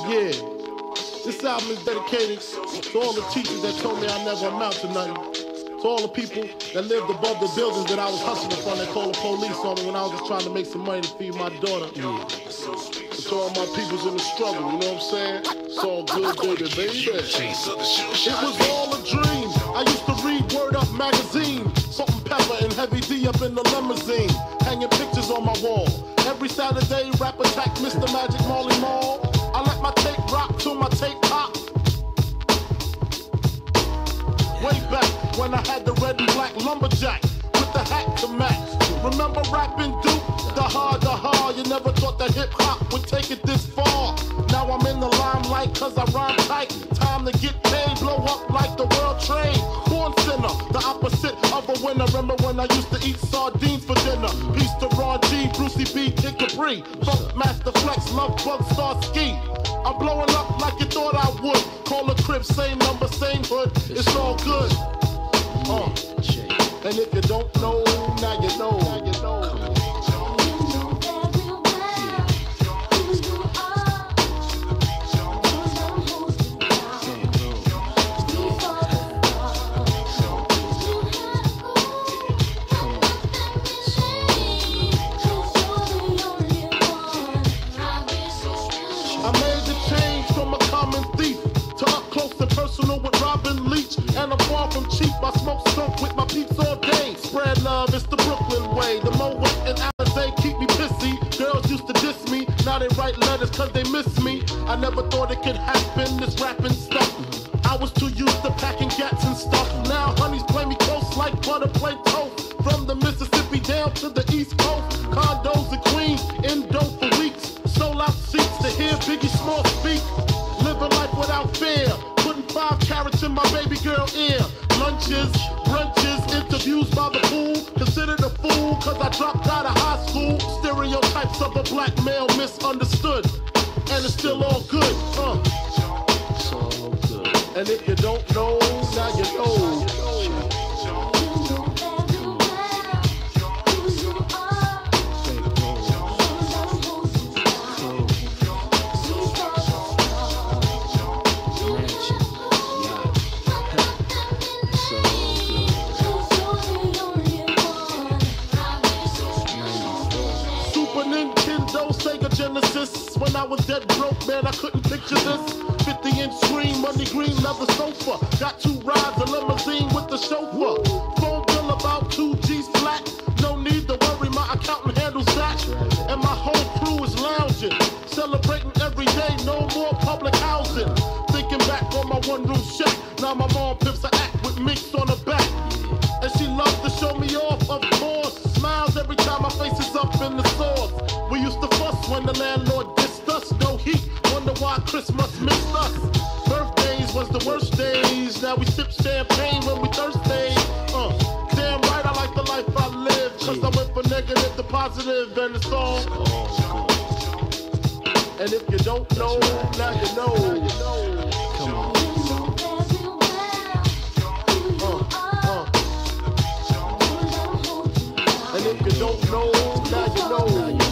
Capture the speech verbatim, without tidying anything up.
Yeah, this album is dedicated to all the teachers that told me I never amount to nothing. To all the people that lived above the buildings that I was hustling from that called the police on me when I was just trying to make some money to feed my daughter. Yeah. And to all my peoples in the struggle, you know what I'm saying? It's all good, baby, baby. It was all a dream. I used to read Word Up magazine. Salt and Pepper and Heavy D up in the limousine. Hanging pictures on my wall. Every Saturday, rap attack Mister Magic Marley Marl. I let my tape rock till my tape pop. Way back when I had the red and black lumberjack with the hat to match. Remember rapping Duke? The hard, the hard. You never thought that hip hop would take it this far. Now I'm in the limelight cause I rhyme tight. Time to get paid, blow up like the world trade. Born sinner, the opposite of a winner. Remember when I used to eat sardines for dinner? Peace to Ron G, Brucey B, Kid Capri, Funk Master Flex, Love Bug, Star Ski. I'm blowing up like you thought I would. Call a crib, same number, same hood. It's all good. Uh. And if you don't know, now you know. Now you know. I made the change from a common thief to up close and personal with Robin Leach. And I'm far from cheap. I smoke skunk with my peeps all day. Spread love, it's the Brooklyn way. The Moet and Alizé keep me pissy. Girls used to diss me, now they write letters cause they miss me. I never thought it could happen, this rapping stuff. I was too used to packing gats and stuff. Now honeys play me close like butter play toast. From the Mississippi down to the East Coast. Condos in Queens, in dope for weeks. Sold out seats to hear Biggie Small speak. Living life without fear. Putting five carats in my baby girl ear. Lunches, brunches, interviews by the pool. Considered a fool cause I dropped out of high school. Stereotypes of a black male misunderstood. And it's still all good, uh. It's all good. And if you don't know, now you know. Sega Genesis. When I was dead broke, man, I couldn't picture this. fifty inch screen, money green, leather sofa. Got two rides, a limousine with the chauffeur. Phone bill about two G's flat. No need to worry, my accountant handles that. And my whole crew is lounging, celebrating every day, no more public housing. Thinking back on my one room shack. Now my mom pimps an act with minks on her back. And she loves to show me off, of course. Smiles every time my face is up in the sauce. We used to fuss when the landlord dissed us. No heat, wonder why Christmas missed us. Birthdays was the worst days. Now we sip champagne when we thirsty. Uh, damn right I like the life I live. Cause I went from negative to positive and it's all good. And if you don't know, now you know. Come on. And if you don't know, now you know.